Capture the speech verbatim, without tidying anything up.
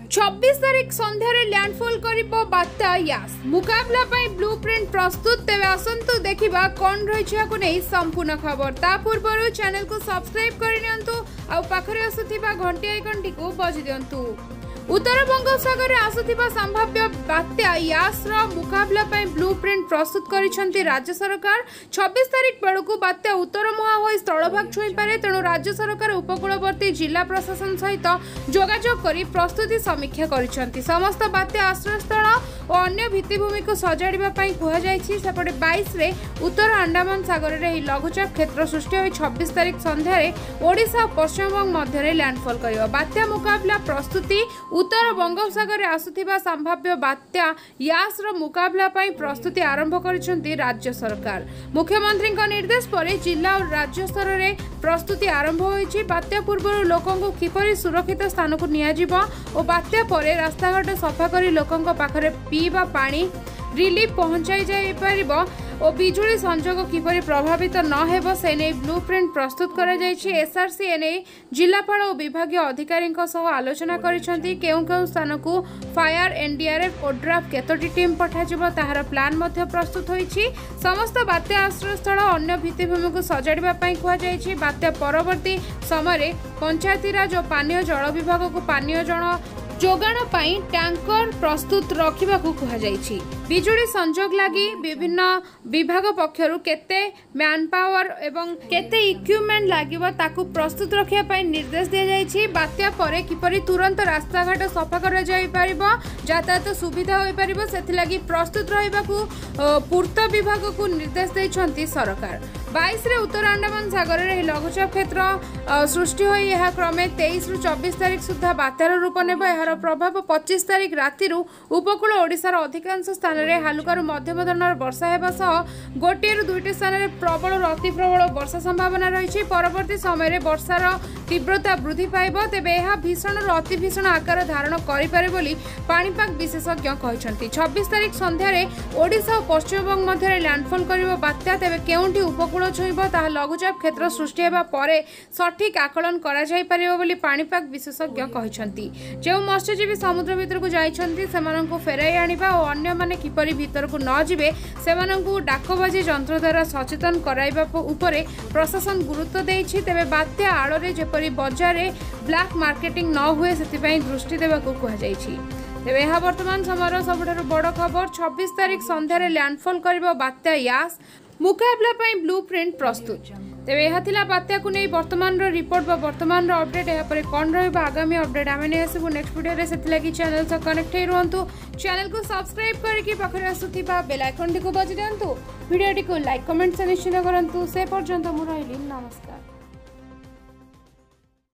छब्बीस तारीख संध्यारे लैंडफॉल करिबो बात्या यास मुकाबला पई ब्लूप्रिंट प्रस्तुत तेबे आसंतु देखिबा कोन रहिछा को नै संपूर्ण खबर ता पूर्वरु चैनल को सब्सक्राइब करि नियंतु आ पाखरे आसुथिबा घंटी आइकन टिको बजि दियंतु। उत्तर बंगोपसागर में आसुथिबा संभाव्य बात्या यास रो मुकाबला पई ब्लूप्रिंट प्रस्तुत करिसेंती राज्य सरकार। छब्बीस तारीख बेलकु बात्या उत्तर मुहा होई स्थलभाग छुई पारे, तेणु राज्य सरकार उपकूलवर्ती जिला प्रशासन सहित जोगाजोग करी प्रस्तुति समीक्षा करिसेंती। समस्त बात्या आश्रय स्थल और अन्य भित्तिभूमि को सजाड़िबा पई कुहा जायछि। सेपटे बाईस रे उत्तर अंडमान सागर रे लघुचाप क्षेत्र सृष्टि होई छब्बीस तारीख संध्यारे ओडिशा और पश्चिमबंग मध्य लैंडफॉल करिबो। बात्या मुकाबला प्रस्तुति उत्तर बंगोपसागर में आसुथिबा संभाव्य बात्या यास रो मुकाबला पई प्रस्तुति आरंभ करिसेंती राज्य सरकार। मुख्यमंत्री निर्देश पर जिला और राज्य स्तर में प्रस्तुति आरंभ होईछि। बात्या पूर्व लोकों को किपरि सुरक्षित स्थान को निया जिवो और बात्या परे रास्ताघाट सफा करी लोकों पाखरे पीवा पानी रिलीफ पहुंचाई जाई परिबो और बिजुली संजोग किपरि प्रभावित न हेबो से नै ब्लूप्रिंट प्रस्तुत करा जायछि। एसआरसी एने जिलापाल और विभागीय अधिकारी सह आलोचना करिसेंती। केउ केउ स्थान को फायर एनडीआरएफ ओड्राफ केतोटी टीम पठाजिबो ताहार प्लान मध्ये प्रस्तुत होईछि। समस्त बात्या आश्रय स्थल अन्य भित्तिभूमि को सजाड़िबा पई कुहा जायछि। बात्या परवर्ती समय पंचायतीराज और पानीय जल विभाग को पानीय जल जोगाण पाई टैंकर प्रस्तुत रखा कहुई। बिजुली संजोग लगी विभिन्न विभाग पक्षरु केते मैन पावर एवं केते इक्विपमेंट लागिबो ताकू प्रस्तुत रखिया पाई निर्देश दिया जायछि। बात्या परे किपरि तुरंत रास्ता घाट सफा करा जाय परिबो, यातायात सुविधा होई परिबो, सेथि लागि प्रस्तुत रहिबाकू पूर्त विभाग को निर्देश दैछंती सरकार। बाईस रे उत्तर अंडमान सागर रे लघुचाप क्षेत्र सृष्टि होई यह क्रमे तेईस रु चौबीस तारीख सुधा बात्यार रूप नेबो। एहार प्रभाव पच्चीस तारीख राति उपकूल ओडिशार अधिकांश स्थान में हालुकार मध्यम धरणर वर्षा हेबा सह गोटे रु दुईटी स्थान में प्रबल और अति प्रबल वर्षा संभावना रही। परवर्ती समय में वर्षार तीव्रता वृद्धि पाइब, तेबे यह भीषण और अति भीषण आकार धारण करिपारे बोली पाणीपाग विशेषज्ञ कहछंती। छब्बीस तारीख संध्यारे ओडिशा और पश्चिमबंग मध्य लैंडफॉल करिबो बात्या, तेबे केउंठी उपकूल छुईब ताहा लघुचाप क्षेत्र सृष्टि हेबा परे सठिक आकलन करा जाय परिबो बोली पाणीपाग विशेषज्ञ कहछंती। जे मत्स्यजीवी समुद्र भीतर को जाइछंती सेमानंकु फेराई आनिबा और अन्य माने किपरि भीतर को न जिवे सेमानंकु डाकबाजी यंत्र द्वारा सचेतन कराइबा उपरे प्रशासन गुरुत्व देइछि। तेबे बात्या आड़े जेपरि बाजार रे ब्लैक मार्केटिंग न हुए सेतिपई दृष्टि देबाकू कुहा जाइछि। तेबे यह वर्तमान समय सबठारु बड़ खबर। छब्बीस तारीख संध्यारे लैंडफॉल करिबो बात्या यास मुकाबला पई ब्लूप्रिंट प्रस्तुत। तेबे यह थिला बात्या को नै वर्तमान रो रिपोर्ट बा वर्तमान रो अपडेट। या परे कोन रहबा आगामी अपडेट आमे नै आसीबो नेक्स्ट वीडियो रे, सेति लागि चैनल से कनेक्ट हे रहंतु। चैनल को सब्सक्राइब करके पाखरे आसुथिबा बेल आइकन टिको बजि दियंतु। वीडियो टिको लाइक कमेंट से निश्चित करंतु। से पर्यंत मु रहिली नमस्कार।